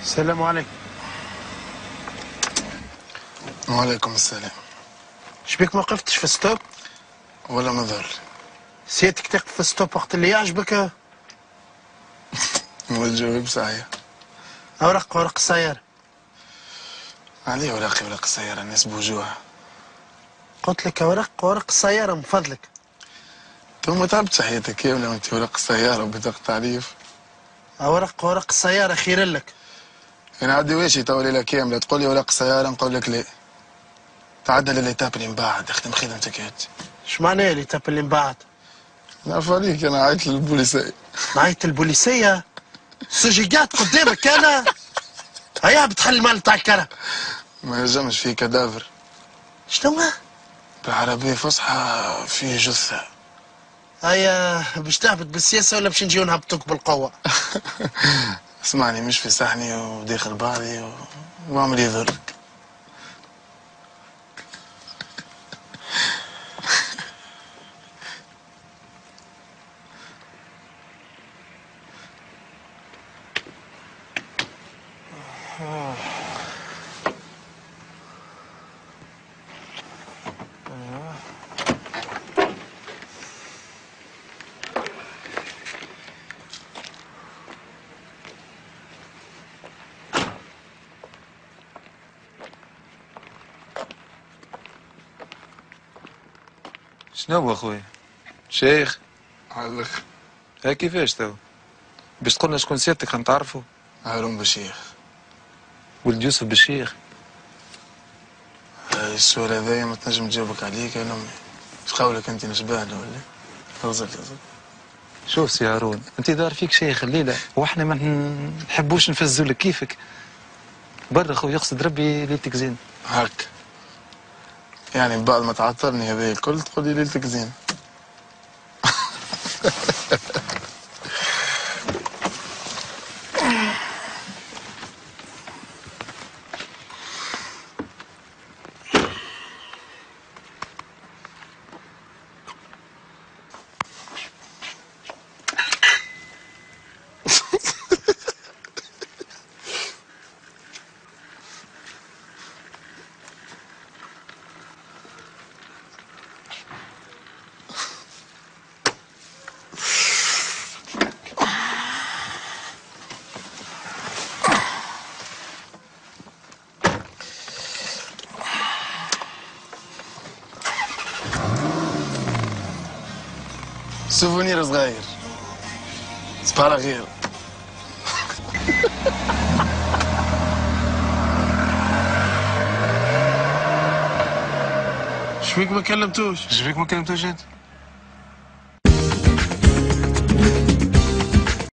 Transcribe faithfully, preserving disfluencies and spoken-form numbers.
السلام عليكم. وعليكم السلام. شبيك ما وقفتش في ستوب؟ ولا ما ظهر. سيتك تقف في ستوب وقت اللي يعجبك. هو الجواب صحيح. اوراق اوراق السيارة. عليه وراقي وراق السيارة، الناس بوجوها. قلت لك اوراق اوراق السيارة من فضلك. تو ما تعبتش حياتك كاملة وانت وراق السيارة وبطاقة تعريف. اوراق اوراق السيارة خير لك. انا عندي واشي تو ليلة كاملة تقول لي وراق السيارة نقول لك لا. تعدى للإيتاب اللي من بعد اختم خدمتك هات. اش معناه اللي تاب اللي من بعد؟ نعرف عليك انا عيطت للبوليسية. عيطت البوليسية؟ السجي قاعد قدامك انا. هيا بتحل المال تاع الكرم. ما يلزمش فيه كدافر. شنو؟ بالعربية فصحى فيه جثة. هيا باش تهبط بالسياسة ولا باش نجيو نهبطوك بالقوة؟ اسمعني مش في صحني وداخل بعضي و... واعمل يضرك. شنو اخويا؟ شيخ؟ علخ. ها كيفاش تو؟ باش تقولنا شكون سيادتك نتعرفوا؟ هارون بشيخ. ولد يوسف بالشيخ. هاي السؤال هذايا ما تنجم تجاوبك عليك يا امي. اش قولك انت نشبهنا ولا؟ تغزل تغزل. شوف سي هارون، انت دار فيك شيخ الليله واحنا ما نحبوش نفزوا لك كيفك. برا خويا يقصد ربي ليلتك زين. هاك. يعني بعد ما تعطرني هذا الكل تقول لي ليلتك زين. سوفونير صغير. سبارة غير. شبيك ما كلمتوش؟ شبيك ما كلمتوش انت؟